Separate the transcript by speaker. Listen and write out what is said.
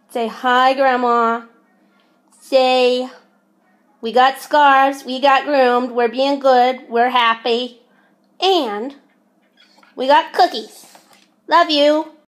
Speaker 1: Say hi, Grandma. Say, we got scarves, we got groomed, we're being good, we're happy, and we got cookies. Love you.